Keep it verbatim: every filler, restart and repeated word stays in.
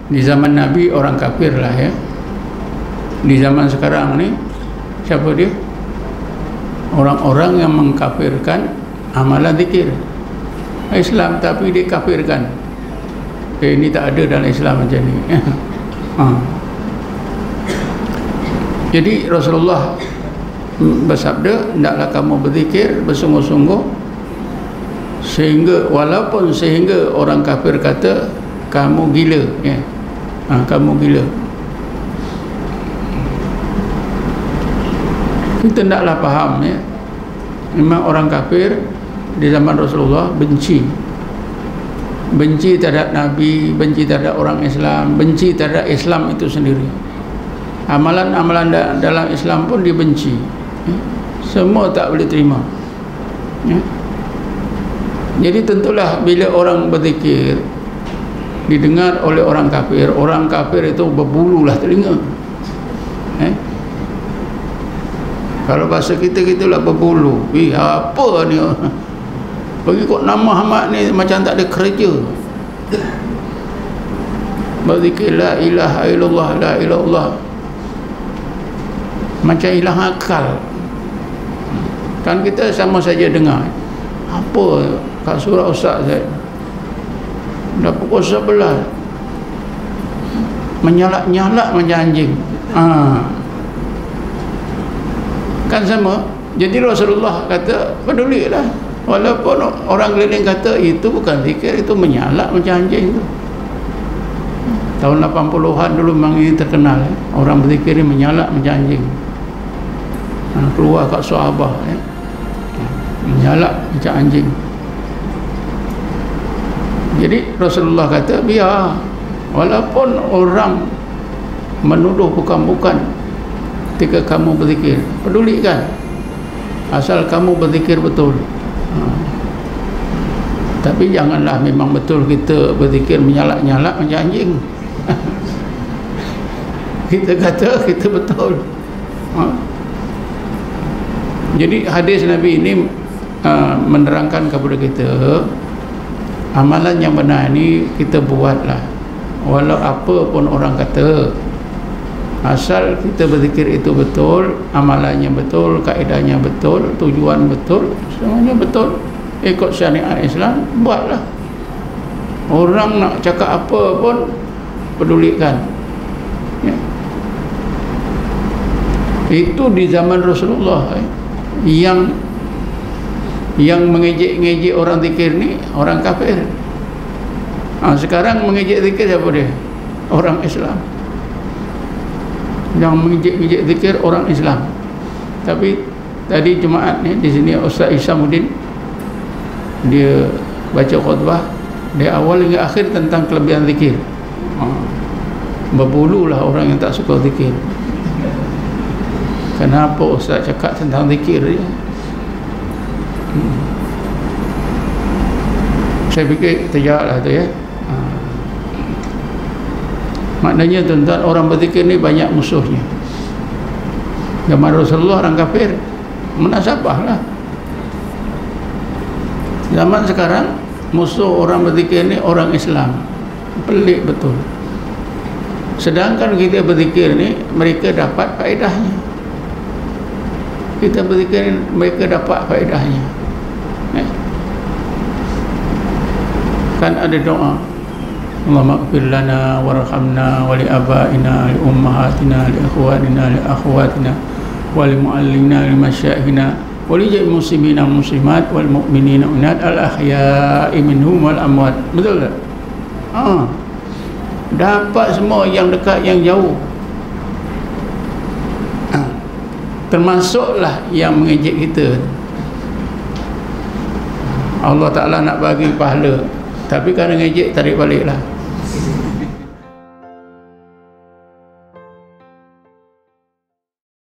Di zaman Nabi orang kafir lah ya. Di zaman sekarang ni siapa dia? Orang-orang yang mengkafirkan amalan zikir Islam, tapi dia kafirkan. Eh, ini tak ada dalam Islam macam ni. Ha. Jadi Rasulullah bersabda, hendaklah kamu berzikir bersungguh-sungguh, sehingga walaupun sehingga orang kafir kata kamu gila ya. Ha, kamu gila. Kita hendaklah faham ya, memang orang kafir di zaman Rasulullah benci benci terhadap Nabi, benci terhadap orang Islam, benci terhadap Islam itu sendiri. Amalan-amalan dalam Islam pun dibenci ya. Semua tak boleh terima ya. Jadi tentulah bila orang berzikir didengar oleh orang kafir, orang kafir itu berbululah telinga eh? Kalau bahasa kita gitulah berbulu. Eh apa ni? Bagi kok nama Muhammad ni macam tak ada kerja. Berzikir la ilaha illallah, la ilallah, macam hilang akal. Kan kita sama saja dengar. Apa kat surah Ustaz saya dah pukul sebelas menyalak-nyalak macam anjing. Ha. Kan sama. Jadi Rasulullah kata pedulilah, walaupun orang keliling kata itu bukan zikir, itu menyalak macam anjing tu. Tahun lapan puluhan dulu memang ini terkenal eh? Orang berzikir ni menyalak macam anjing. Ha, keluar kat sahabat eh? Menyalak macam anjing. Jadi Rasulullah kata biar, walaupun orang menuduh bukan-bukan ketika kamu berzikir, pedulikan, asal kamu berzikir betul. Ha. Tapi janganlah memang betul kita berzikir menyalak-nyalak macam anjing. Kita kata kita betul. Ha. Jadi hadis Nabi ini uh, menerangkan kepada kita, amalan yang benar ni kita buatlah, walau apa pun orang kata, asal kita berzikir itu betul, amalannya betul, kaedahnya betul, tujuan betul, semuanya betul, ikut syariat Islam, buatlah. Orang nak cakap apa pun pedulikan ya. Itu di zaman Rasulullah eh. yang yang mengejek-ngejek orang zikir ni orang kafir. Ha, sekarang mengejek zikir siapa dia? Orang Islam. Yang mengejek-ngejek zikir orang Islam. Tapi tadi Jumaat ni di sini Ustaz Isamuddin dia baca khutbah dari awal hingga akhir tentang kelebihan zikir. Ha, berbululah orang yang tak suka zikir. Kenapa Ustaz cakap tentang zikir dia? Hmm. Saya fikir terjawablah tu ya. Ha. Maknanya tuan-tuan, orang berzikir ni banyak musuhnya. Zaman Rasulullah orang kafir, munasabah lah. Zaman sekarang musuh orang berzikir ni orang Islam. Pelik betul. Sedangkan kita berzikir ni mereka dapat faedahnya. Kita berzikir ni mereka dapat faedahnya. Eh? Kan ada doa, Allahumma ighfir lana warhamna wa li abaina li ummahatina li ikhwanina li akhwatina wa li muallimina li masyayikhina wa li jami'il muslimina muslimat wal mu'minina unat al ahya'i minhum wal amwat. Betul tak? Ha. Dapat semua yang dekat yang jauh. Ha. Termasuklah yang mengejek kita. Allah Ta'ala nak bagi pahala, tapi kalau ngejek tarik balik lah.